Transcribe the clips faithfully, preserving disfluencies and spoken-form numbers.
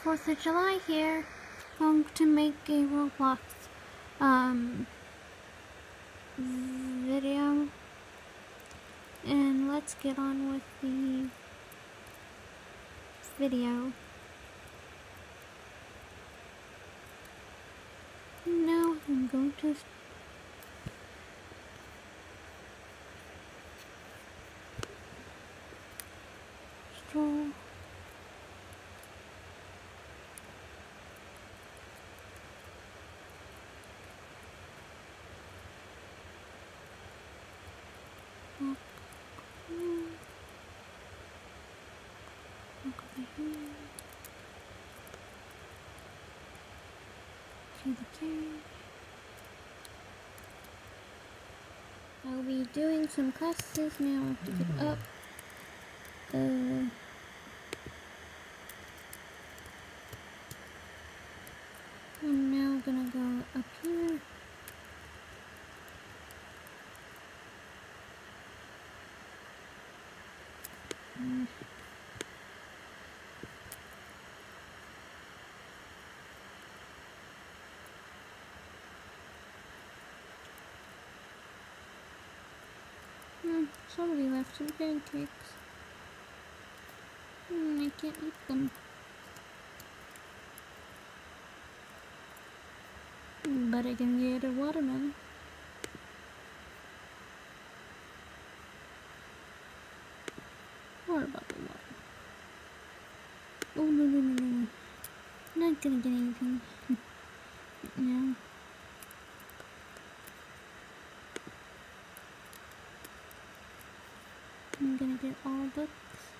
fourth of July here. I'm going to make a Roblox um, video. And let's get on with the video. Now I'm going to stroll. Walk. Walk over here. To the carriage. I'll be doing some classes now. I have to get up. Uh, I'm now gonna go up here. Mm. Hmm, somebody left some pancakes. Hmm, I can't eat them. But I can get a watermelon. What about the water? Oh no no no no no! Not gonna get anything. No. I'm gonna get all books.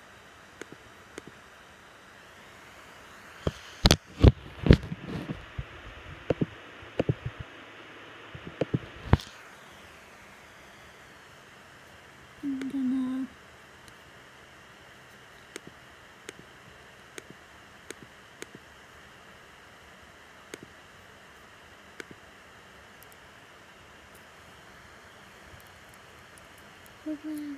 I'm gonna put that.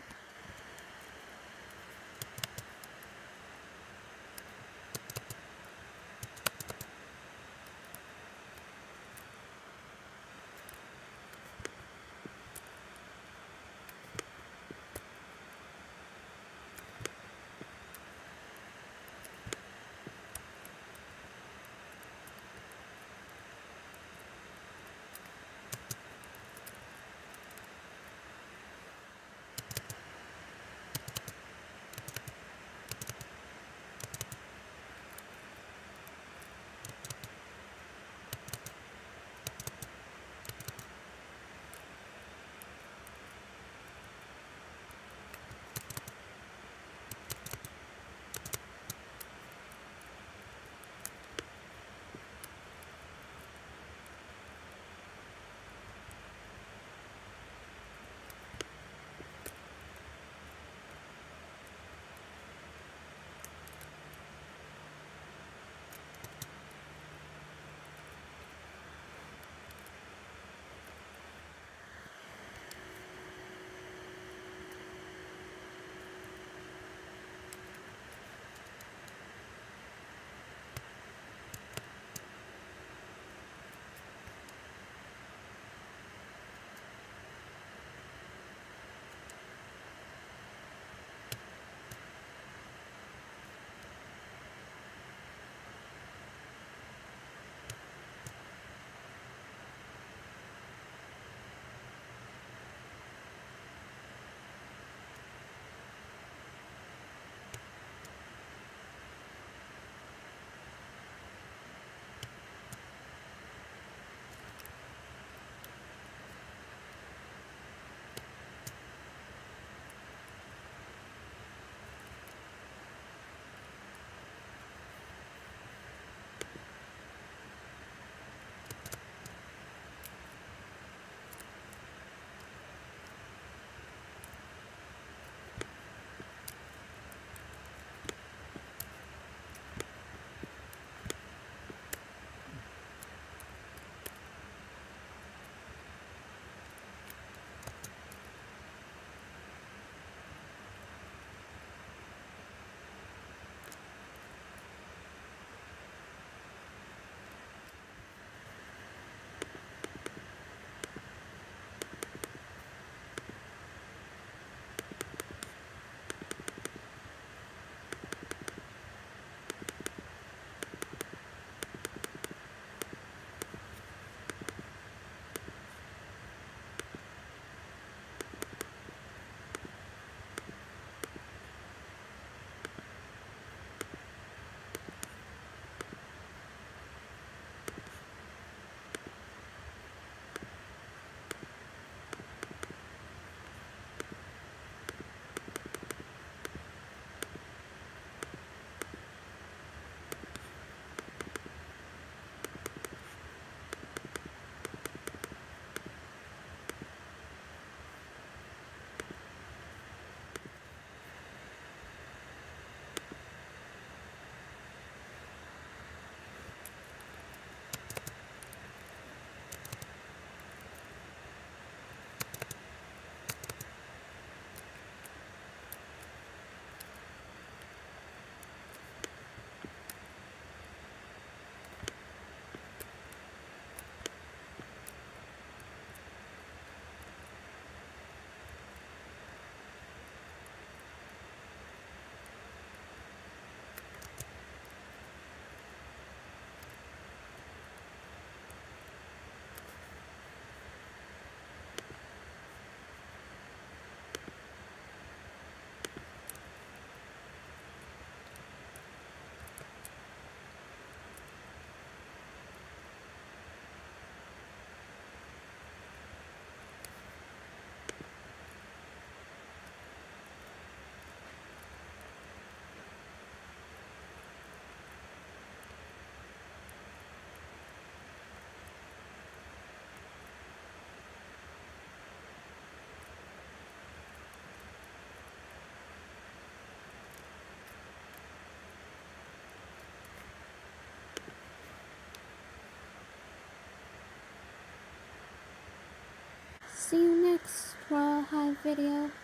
see you next Raw Hive video.